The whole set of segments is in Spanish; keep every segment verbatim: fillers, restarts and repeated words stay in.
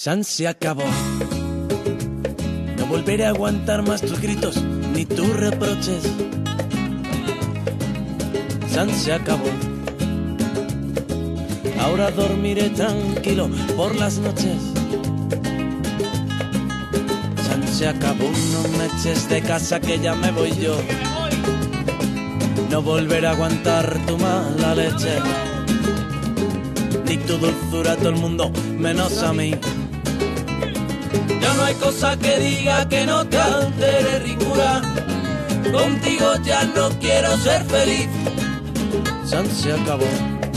San se acabó. No volveré a aguantar más tus gritos ni tus reproches. San se acabó. Ahora dormiré tranquilo por las noches. San se acabó. No me eches de casa que ya me voy yo. No volveré a aguantar tu mala leche ni tu dulzura a todo el mundo menos a mí. Ya no hay cosa que diga que no te altere ricura. Contigo ya no quiero ser feliz. San se acabó.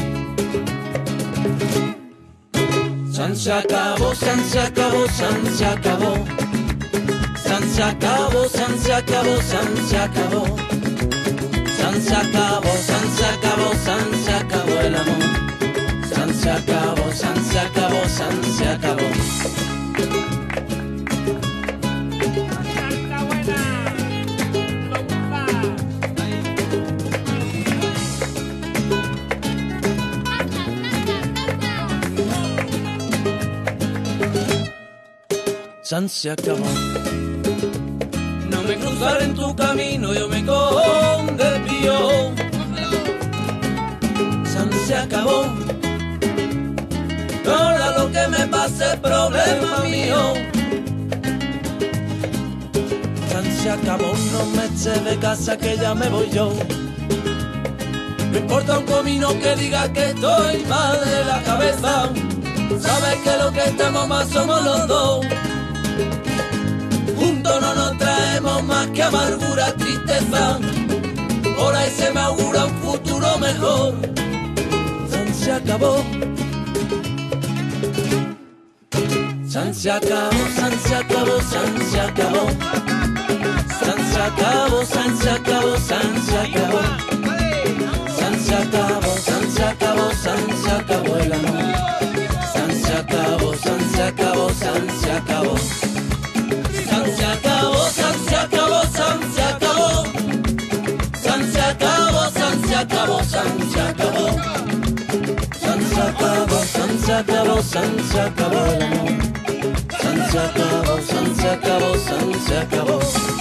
San se acabó, San se acabó, San se acabó. San se acabó, San se acabó, San se acabó. San se acabó, San se acabó, San se acabó el amor. San se acabó, San se acabó, San se acabó. San se acabó. No me cruzaré en tu camino, yo me cojo del pío. San se acabó. Ahora lo que me pase es problema mío. San se acabó. No me eches de casa que ya me voy yo. No importa un comino que diga que estoy mal de la cabeza. Sabes que lo que estamos más somos los dos. Juntos no nos traemos más que amargura, tristeza. Por ahí se me augura un futuro mejor. San se acabó. San se acabó, San se acabó, San se acabó. San se acabó, San se acabó, San se acabó. San se acabó, San se acabó, San se acabó el amor. San se acabó, San se acabó, San se acabó. San se acabó, San se acabó, San se acabó. San se acabó, San se acabó, San se acabó. San se acabó, San se acabó, San se acabó el amor. San se acabó, San se acabó, San se acabó.